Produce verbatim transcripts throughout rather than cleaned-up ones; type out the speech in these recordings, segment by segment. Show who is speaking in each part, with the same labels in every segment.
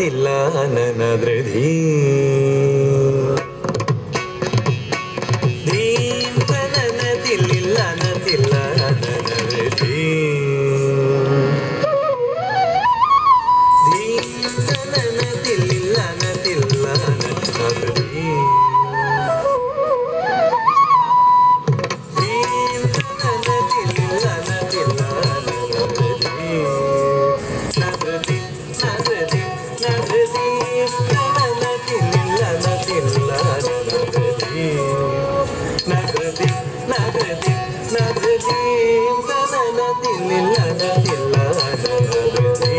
Speaker 1: തില്ലാനനദ്രധീ ധീം തനന തില്ലില്ലാന തില്ലാനനദ്രധീ ധീം തനന തില്ലില്ലാന തില്ലാനനദ്രധീ ധീം തനന തില്ലില്ലാന തില്ലാനനദ്രധീ നദ്രധീ നദ്രധീ നദ്രധീ തനന തില്ലില്ലാന തില്ലാനനദ്രധീ നദ്രധീ നദ്രധീ നദ്രധീ തനന തില്ലില്ലാന തില്ലാനനദ്രധീ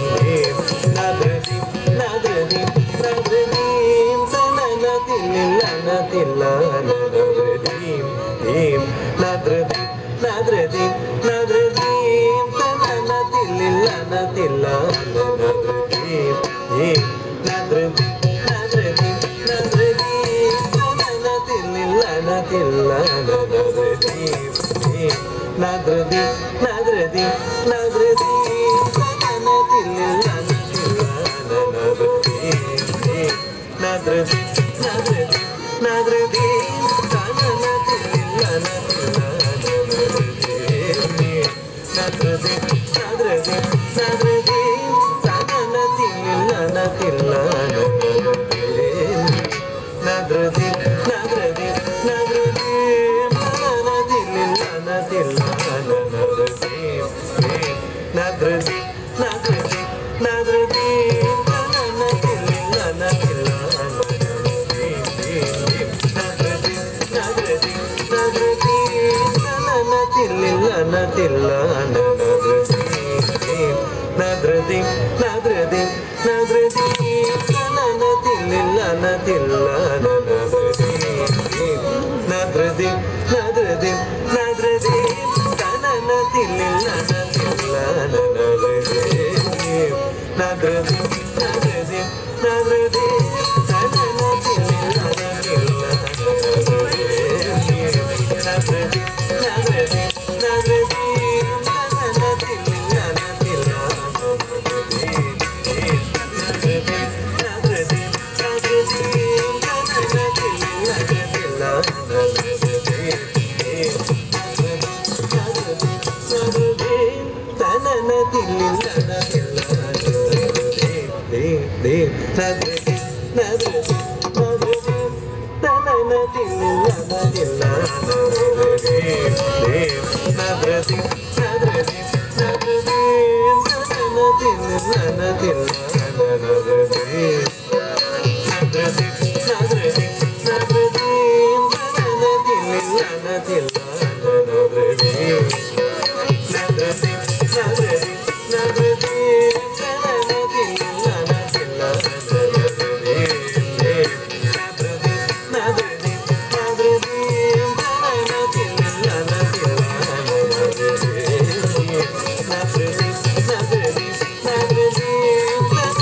Speaker 1: നദ്രധീ നദ്രധീ നദ്രധീ തനന തില്ലില്ലാന തില്ലാനനദ്രധീ ധീം നദ്രധീ നദ്രധീ നദ്രധീ തനന തില്ലില്ലാന തില്ലാനനദ്രധീ ധീം നദ്രധീ നദ്രധീ നദ്രധീ തനന തില്ലില്ലാന തില്ലാനനദ്രധീ ധീം നദ്രധീ നദ്രധീ നദ്രധീ തനന തില്ലില്ലാന തില്ലാനനദ്രധീ ധീം നദ്രധീ നദ്രധീ നദ്രധീ തനന തില്ലില്ലാന തില്ലാനനദ്രധീ നദ്രധീ നദ്രധീ നദ്രധീ തനന തില്ലില്ലാന തില്ലാനനദ്രധീ നദ്രധീ നദ്രധീ നദ്രധീ തനന തില്ലില്ലാന തില്ലാനനദ്രധീ നദ്രധീ നദ്രധീ നദ്രധീ തനന തില്ലില്ലാന തില്ലാനനദ്രധീ നദ്രധീ നദ്രധീ നദ്രധീ തനന തില്ലില്ലാന തില്ലാനനദ്രധീ നദ്രധീ നദ്രധീ നദ്രധീ തനന തില്ലില്ലാന തില്ലാനനദ്രധീ നദ്രധീ നദ്രധീ നദ്രധീ തനന തില്ലില്ലാന തില്ലാനനദ്രധീ നദ്രധീ നദ്രധീ നദ്രധീ തനന തില്ലില്ലാന തില്ലാനനദ്രധീ നദ്രധീ നദ്രധീ നദ്രധീ തനന തില്ലില്ലാന തില്ലാനനദ്രധീ നദ്രധീ നദ്രധീ നദ്രധീ തനന തില്ലില്ലാന തില്ലാനനദ്രധീ നദ്രധീ നദ്രധീ തനന തില്ലില്ലാന തില്ലാനനദ്രധീ ധീം നദ്രധീ നദ്രധീ നദ്രധീ തനന തില്ലില്ലാന തില്ലാനനദ്രധീ ധീം നദ്രധീ നദ്രധീ നദ്രധീ തനന തില്ലില്ലാന തില്ലാനനദ്രധീ നദ്രധീ നദ്രധീ നദ്രധീ തനന തില്ലില്ലാന തില്ലാനനദ്രധീ നദ്രധീ നദ്രധീ നദ്രധീ തനന തില്ലില്ലാന തില്ലാനനദ്രധീ നദ്രധീ നദ്രധീ നദ്രധീ തനന തില്ലില്ലാന തില്ലാനനദ്രധീ നദ്രധീ നദ്രധീ നദ്രധീ തനന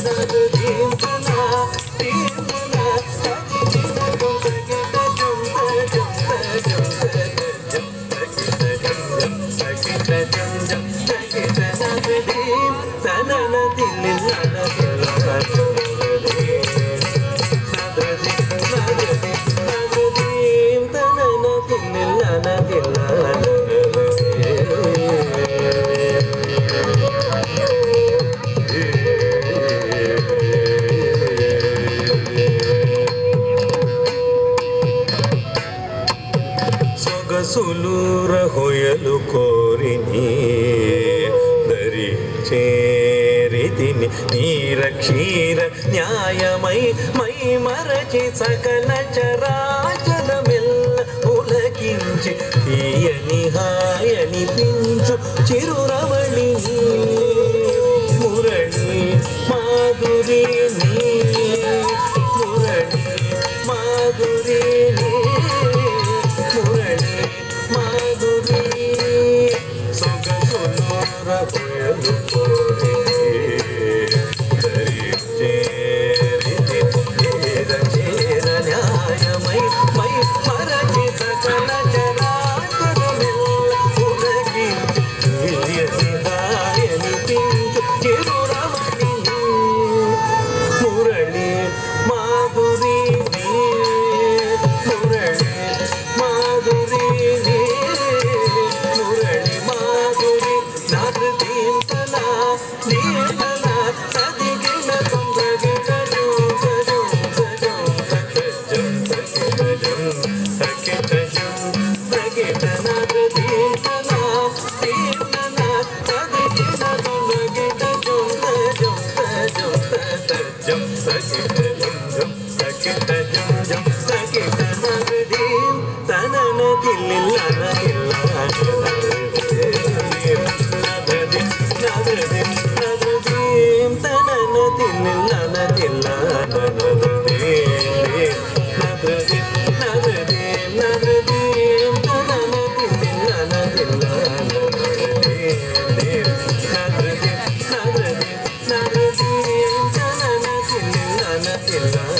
Speaker 1: సొగసులూర హొయలు కోరిని దరి చేరితిని నీర క్షీర న్యాయమై మై మరచి సకల చరాచరమెల్ల ఉలకించి తీయని హాయని పించు చిరురమణి మురళి మాధురి మురళి మాధురి మురళి మాధురి సొగసులూర హొయలు కోరిని దరి చేరితి నీర చేర న్యాయమై మై మరచి సకల చరాచరమెల్ల ఉలకించి తీయని హాయని పించు చిరురమణి మురళి మాధురి మురళి మాధురి మురళి మాధురి నాదు దీంతల దీంతల సదిగిన కొందగిటలు గజం గజం గజం గజం సకిటజం సకిట నాదు దీంతల దీంతల సదిగిన కొందగిటలు గజం గజం గజం సకిటజం సకిటజం జం సకిట నాదు దీం తనన దిల్లన Thank you.